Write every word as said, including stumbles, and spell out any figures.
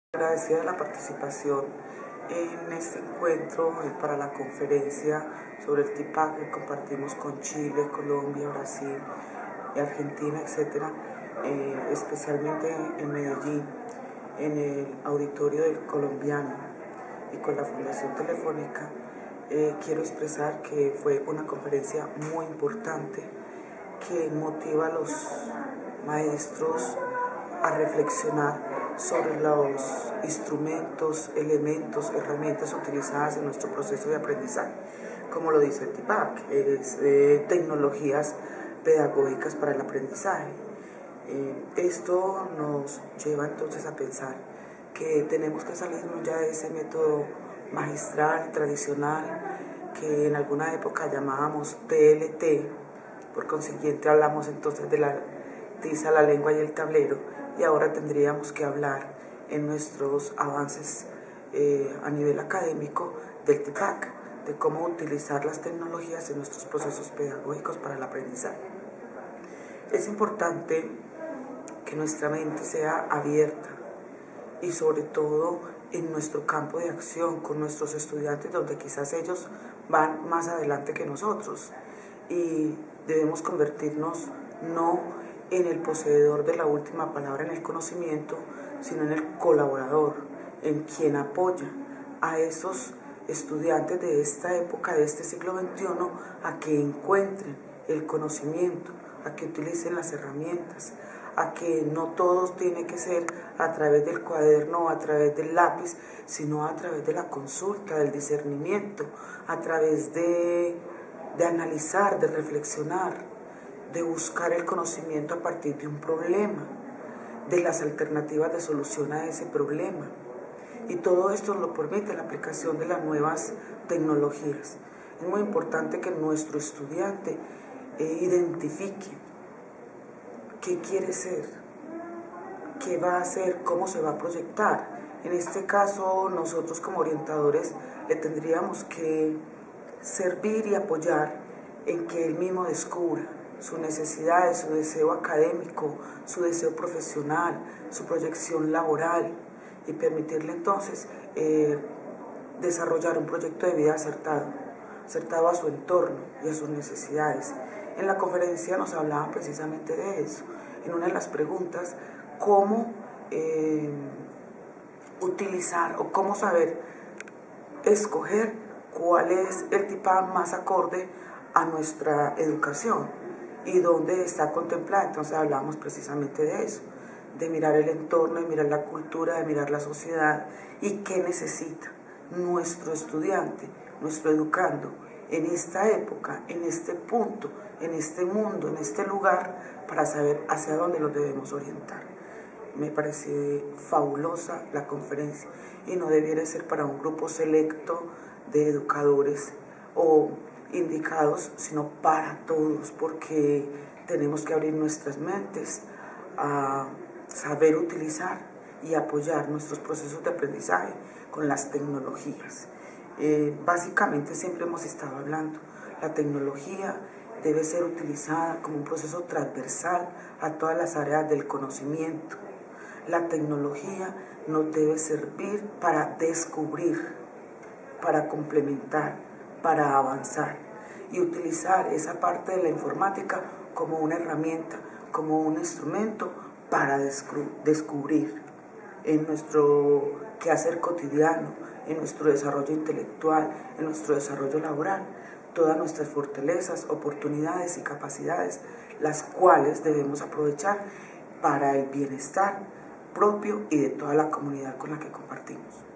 Agradecida de la participación en este encuentro eh, para la conferencia sobre el TIPAC que compartimos con Chile, Colombia, Brasil, Argentina, etcétera, eh, especialmente en Medellín, en el auditorio del Colombiano y con la Fundación Telefónica. Eh, quiero expresar que fue una conferencia muy importante que motiva a los maestros a reflexionar sobre los instrumentos, elementos, herramientas utilizadas en nuestro proceso de aprendizaje, como lo dice el TIPAC, es eh, tecnologías pedagógicas para el aprendizaje. Eh, esto nos lleva entonces a pensar que tenemos que salirnos ya de ese método magistral, tradicional, que en alguna época llamábamos T L T, por consiguiente hablamos entonces de la tiza, la lengua y el tablero, y ahora tendríamos que hablar en nuestros avances eh, a nivel académico del TIPAC, de cómo utilizar las tecnologías en nuestros procesos pedagógicos para el aprendizaje. Es importante que nuestra mente sea abierta y sobre todo en nuestro campo de acción con nuestros estudiantes, donde quizás ellos van más adelante que nosotros, y debemos convertirnos no en el poseedor de la última palabra en el conocimiento, sino en el colaborador, en quien apoya a esos estudiantes de esta época, de este siglo veintiuno, a que encuentren el conocimiento, a que utilicen las herramientas, a que no todo tiene que ser a través del cuaderno o a través del lápiz, sino a través de la consulta, del discernimiento, a través de, de analizar, de reflexionar, de buscar el conocimiento a partir de un problema, de las alternativas de solución a ese problema. Y todo esto lo permite la aplicación de las nuevas tecnologías. Es muy importante que nuestro estudiante eh, identifique qué quiere ser, qué va a hacer, cómo se va a proyectar. En este caso, nosotros como orientadores le tendríamos que servir y apoyar en que él mismo descubra sus necesidades, su deseo académico, su deseo profesional, su proyección laboral, y permitirle entonces eh, desarrollar un proyecto de vida acertado, acertado a su entorno y a sus necesidades. En la conferencia nos hablaban precisamente de eso. En una de las preguntas, cómo eh, utilizar o cómo saber escoger cuál es el TIPAC más acorde a nuestra educación y dónde está contemplada. Entonces hablamos precisamente de eso, de mirar el entorno, de mirar la cultura, de mirar la sociedad y qué necesita nuestro estudiante, nuestro educando en esta época, en este punto, en este mundo, en este lugar, para saber hacia dónde los debemos orientar. Me parece fabulosa la conferencia y no debiera ser para un grupo selecto de educadores o indicados, sino para todos, porque tenemos que abrir nuestras mentes a saber utilizar y apoyar nuestros procesos de aprendizaje con las tecnologías. Eh, básicamente siempre hemos estado hablando, la tecnología debe ser utilizada como un proceso transversal a todas las áreas del conocimiento. La tecnología nos debe servir para descubrir, para complementar, para avanzar y utilizar esa parte de la informática como una herramienta, como un instrumento para descubrir en nuestro quehacer cotidiano, en nuestro desarrollo intelectual, en nuestro desarrollo laboral, todas nuestras fortalezas, oportunidades y capacidades, las cuales debemos aprovechar para el bienestar propio y de toda la comunidad con la que compartimos.